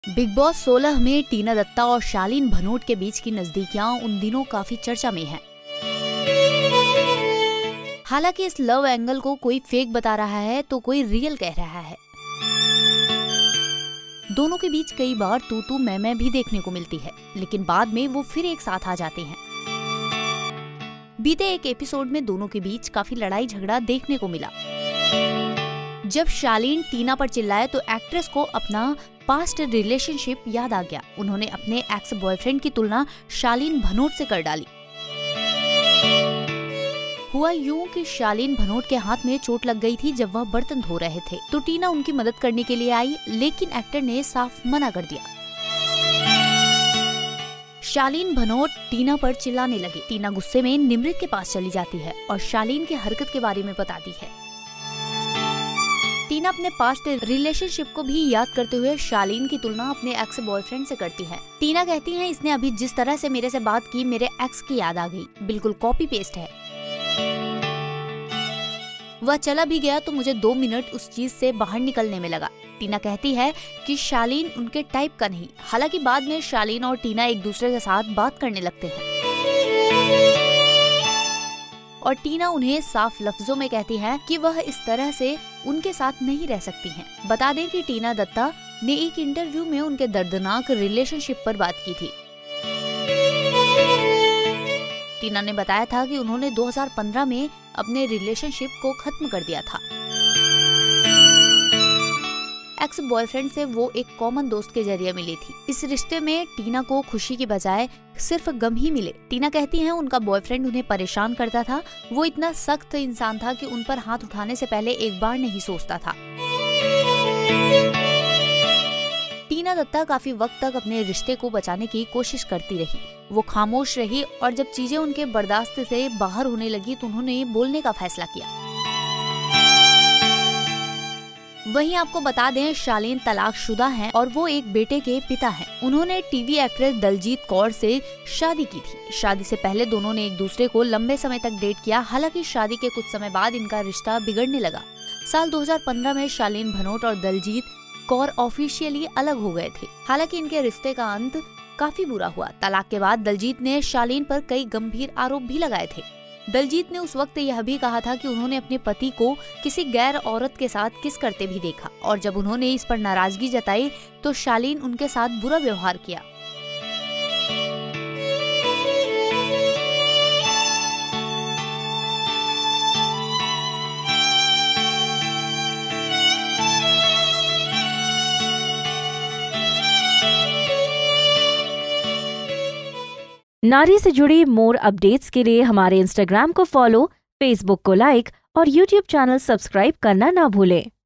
Big boss 16 में टीना दत्ता और शालीन भनोट के बीच की नजदीकियां उन दिनों काफी चर्चा में हैं। हालांकि इस लव एंगल को कोई फेक बता रहा है तो कोई रियल कह रहा है। दोनों के बीच कई बार तू मैं भी देखने को मिलती है, लेकिन बाद में वो फिर एक साथ आ जाते हैं। बीते एक एपिसोड में दोनों के बीच काफी लड़ाई झगड़ा देखने को मिला। जब शालीन टीना पर चिल्लाए तो एक्ट्रेस को अपना पास्ट रिलेशनशिप याद आ गया। उन्होंने अपने एक्स बॉयफ्रेंड की तुलना शालीन भनोट से कर डाली। हुआ यूं कि शालीन भनोट के हाथ में चोट लग गई थी जब वह बर्तन धो रहे थे, तो टीना उनकी मदद करने के लिए आई, लेकिन एक्टर ने साफ मना कर दिया। शालीन भनोट टीना पर चिल्लाने लगी। टीना गुस्से में निमृत के पास चली जाती है और शालीन की हरकत के बारे में बताती है। टीना अपने पास्ट रिलेशनशिप को भी याद करते हुए शालीन की तुलना अपने एक्स बॉयफ्रेंड से करती है। टीना कहती है, इसने अभी जिस तरह से मेरे से बात की मेरे एक्स की याद आ गई, बिल्कुल कॉपी पेस्ट है। वह चला भी गया तो मुझे 2 मिनट उस चीज से बाहर निकलने में लगा। टीना कहती है कि शालीन उनके टाइप का नहीं। हालांकि बाद में शालीन और टीना एक दूसरे के साथ बात करने लगते हैं और टीना उन्हें साफ लफ्जों में कहती है कि वह इस तरह से उनके साथ नहीं रह सकती हैं। बता दें कि टीना दत्ता ने एक इंटरव्यू में उनके दर्दनाक रिलेशनशिप पर बात की थी। टीना ने बताया था कि उन्होंने 2015 में अपने रिलेशनशिप को खत्म कर दिया था। एक्स बॉयफ्रेंड से वो एक कॉमन दोस्त के जरिए मिली थी। इस रिश्ते में टीना को खुशी की बजाय सिर्फ गम ही मिले। टीना कहती हैं, उनका बॉयफ्रेंड उन्हें परेशान करता था। वो इतना सख्त इंसान था कि उन पर हाथ उठाने से पहले एक बार नहीं सोचता था। टीना दत्ता काफी वक्त तक अपने रिश्ते को बचाने की कोशिश करती रही। वो खामोश रही और जब चीजें उनके बर्दाश्त से बाहर होने लगी तो उन्होंने बोलने का फैसला किया। वहीं आपको बता दें, शालीन तलाकशुदा हैं और वो एक बेटे के पिता हैं। उन्होंने टीवी एक्ट्रेस दलजीत कौर से शादी की थी। शादी से पहले दोनों ने एक दूसरे को लंबे समय तक डेट किया। हालांकि शादी के कुछ समय बाद इनका रिश्ता बिगड़ने लगा। साल 2015 में शालीन भनोट और दलजीत कौर ऑफिशियली अलग हो गए थे। हालांकि इनके रिश्ते का अंत काफी बुरा हुआ। तलाक के बाद दलजीत ने शालीन पर कई गंभीर आरोप भी लगाए थे। दलजीत ने उस वक्त यह भी कहा था कि उन्होंने अपने पति को किसी गैर औरत के साथ किस करते भी देखा और जब उन्होंने इस पर नाराजगी जताई तो शालीन उनके साथ बुरा व्यवहार किया। नारी से जुड़ी मोर अपडेट्स के लिए हमारे इंस्टाग्राम को फॉलो, फेसबुक को लाइक और यूट्यूब चैनल सब्सक्राइब करना ना भूलें।